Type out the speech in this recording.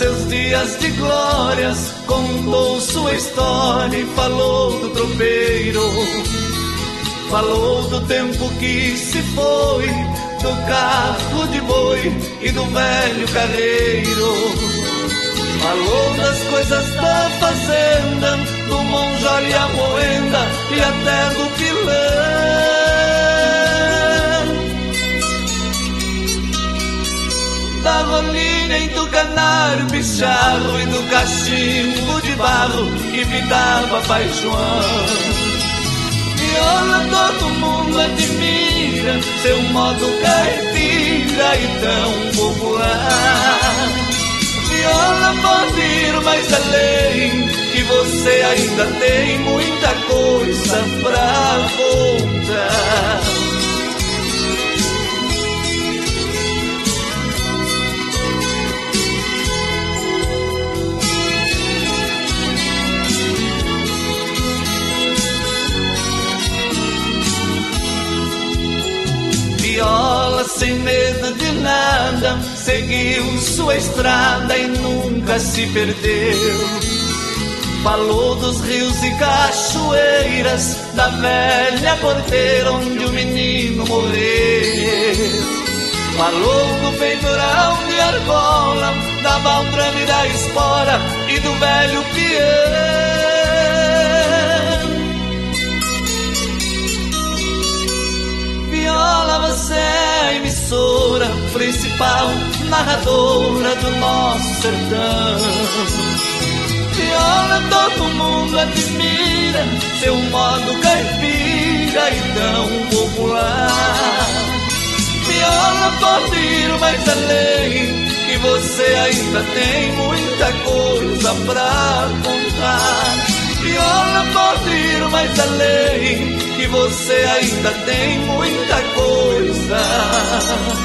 seus dias de glórias, contou sua história e falou do tropeiro. Falou do tempo que se foi, do carro de boi e do velho carreiro. Falou das coisas da fazenda, do monjol e a moenda e até do pilão. Da rolinha e do canário picharro e do cachimbo de barro que pitava Pai João. Viola todo mundo admira, seu modo caipira e tão popular. Viola pode ir mais além, que você ainda tem muita coisa pra contar. Viola, sem medo de nada, seguiu sua estrada e nunca se perdeu. Falou dos rios e cachoeiras, da velha porteira onde o menino morreu. Falou do peitoral de argola, da baldrame e da espora e do velho peão. Viola, você é a emissora principal, narradora do nosso sertão. Viola, todo mundo admira, seu modo caipira e tão popular. Viola pode ir mais além, que você ainda tem muita coisa pra contar. Viola pode ir mais além, que você ainda tem muita coisa